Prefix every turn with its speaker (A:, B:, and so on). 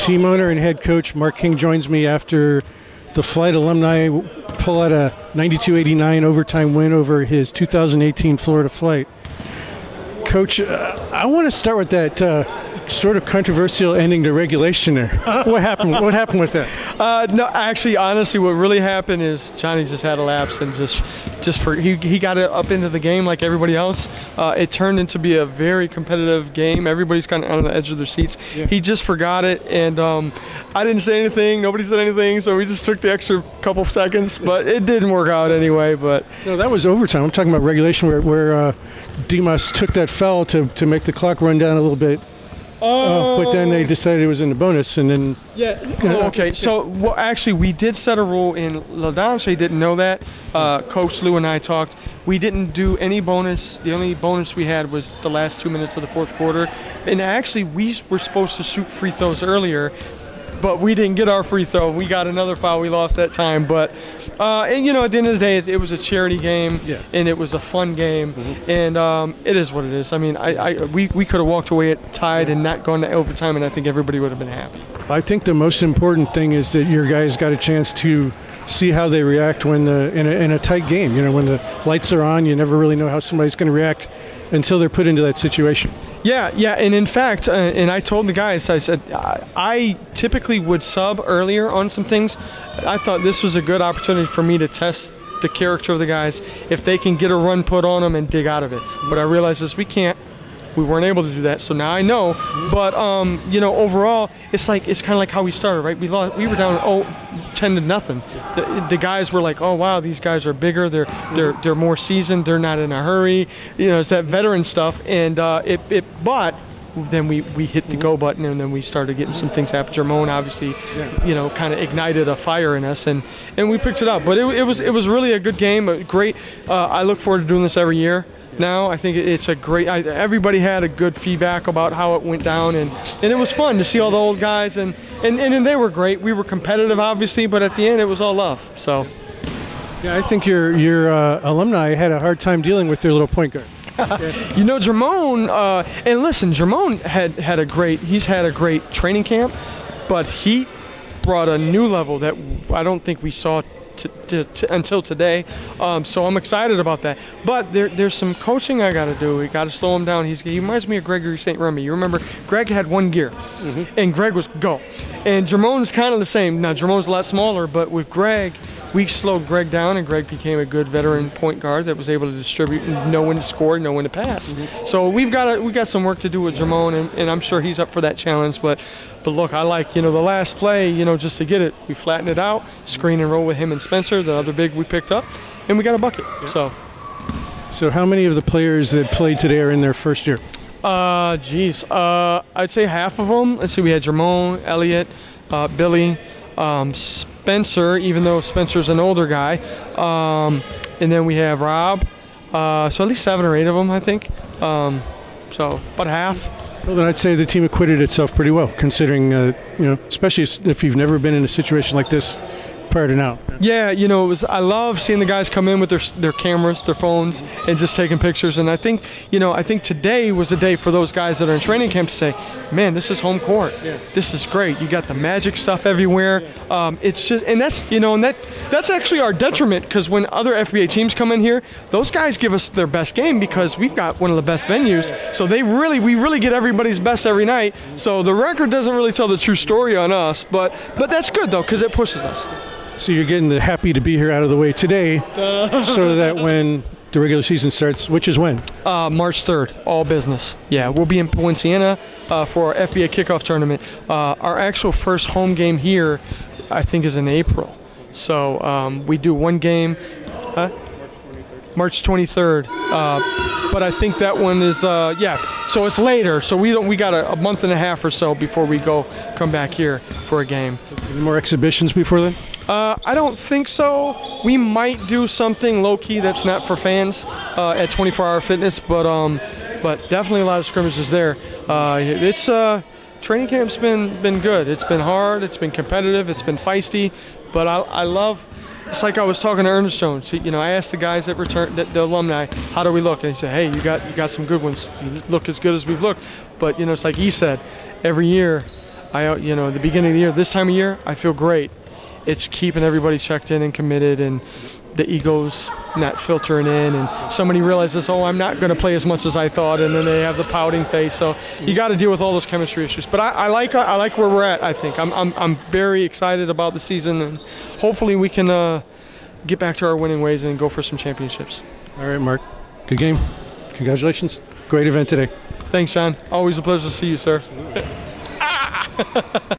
A: Team owner and head coach Mark King joins me after the Flight Alumni pull out a 92-89 overtime win over his 2018 Florida Flight. Coach, I want to start with that sort of controversial ending to regulation there. What happened? What happened with that?
B: No, actually, honestly, what really happened is Johnny just had a lapse and he got it up into the game like everybody else. It turned into be a very competitive game. Everybody's kind of on the edge of their seats. Yeah. He just forgot it, and I didn't say anything. Nobody said anything, so we just took the extra couple of seconds. But it didn't work out anyway. But
A: no, that was overtime. I'm talking about regulation where Dimas took that foul to make the clock run down a little bit. But then they decided it was in the bonus, and then...
B: Yeah. Okay. So, actually, we did set a rule in Ladon, so he didn't know that. Coach Lou and I talked. We didn't do any bonus. The only bonus we had was the last 2 minutes of the fourth quarter. And actually, we were supposed to shoot free throws earlier, but we didn't get our free throw. We got another foul. We lost that time. But, and, you know, at the end of the day, it was a charity game, yeah, and it was a fun game. Mm-hmm. And it is what it is. I mean, we could have walked away tied and not gone to overtime, and I think everybody would have been happy.
A: I think the most important thing is that your guys got a chance to see how they react when in a tight game. You know, when the lights are on, you never really know how somebody's going to react until they're put into that situation.
B: Yeah, and in fact, and I told the guys, I said, I typically would sub earlier on some things. I thought this was a good opportunity for me to test the character of the guys, if they can get a run put on them and dig out of it. But I realized this, we can't. We weren't able to do that, so now I know. But you know, overall, it's kind of like how we started, right? We were down 10-0. The guys were like, oh wow, these guys are bigger. They're more seasoned. They're not in a hurry. You know, it's that veteran stuff. And but then we hit the go button, and then we started getting some things happen. Jermone obviously, you know, kind of ignited a fire in us, and we picked it up. But it was really a good game. Great. I look forward to doing this every year. Now I think it's a great. Everybody had a good feedback about how it went down, and it was fun to see all the old guys, and they were great. We were competitive, obviously, but at the end it was all love. So,
A: yeah, I think your alumni had a hard time dealing with their little point guard.
B: You know, Jermone, and listen, Jermone he's had a great training camp, but he brought a new level that I don't think we saw until today, so I'm excited about that. But there's some coaching I got to do. We got to slow him down. He reminds me of Gregory St. Remy. You remember, Greg had one gear, and Greg was go. And Jermone's kind of the same. Now, Jermone's a lot smaller, but with Greg, we slowed Greg down, and Greg became a good veteran point guard that was able to distribute and know when to score, know when to pass. So we got some work to do with Jermone, and I'm sure he's up for that challenge. But look, I like, you know, the last play, you know, just to get it, we flattened it out, screen and roll with him and Spencer, the other big we picked up, and we got a bucket. Yeah.
A: So how many of the players that played today are in their first year?
B: I'd say half of them. Let's see, we had Jermone, Elliott, Billy, Spencer, even though Spencer's an older guy, and then we have Rob, so at least 7 or 8 of them, I think, so about half.
A: Well, then I'd say the team acquitted itself pretty well, considering, you know, especially if you've never been in a situation like this prior to now.
B: Yeah, you know, I love seeing the guys come in with their cameras, their phones, and just taking pictures. And I think, you know, today was a day for those guys that are in training camp to say, man, this is home court. Yeah. This is great. You got the magic stuff everywhere. Yeah. It's just, and that's, you know, and that's actually our detriment, because when other FBA teams come in here, those guys give us their best game because we've got one of the best venues. So we really get everybody's best every night. So the record doesn't really tell the true story on us, but that's good though, because it pushes us.
A: So you're getting the happy to be here out of the way today, so that when the regular season starts, which is when?
B: March 3rd, all business. Yeah, we'll be in Poinciana for our FBA kickoff tournament. Our actual first home game here, I think, is in April. So we do one game, March 23rd. But I think that one is, yeah, so it's later. So we got a month and a half or so before we come back here for a game.
A: Any more exhibitions before then?
B: I don't think so. We might do something low-key that's not for fans at 24 Hour Fitness, but definitely a lot of scrimmages there. Training camp's been good. It's been hard. It's been competitive. It's been feisty, but I love. It's like I was talking to Ernest Jones. You know, I asked the guys that returned, the alumni, how do we look? And he said, hey, you got some good ones. You look as good as we've looked. But you know, it's like he said, every year The beginning of the year, this time of year, I feel great. It's keeping everybody checked in and committed, and the egos not filtering in, and somebody realizes, oh, I'm not going to play as much as I thought, and then they have the pouting face. So you got to deal with all those chemistry issues. But I like where we're at. I think I'm very excited about the season, and hopefully we can get back to our winning ways and go for some championships.
A: All right, Mark. Good game. Congratulations. Great event today.
B: Thanks, John. Always a pleasure to see you, sir.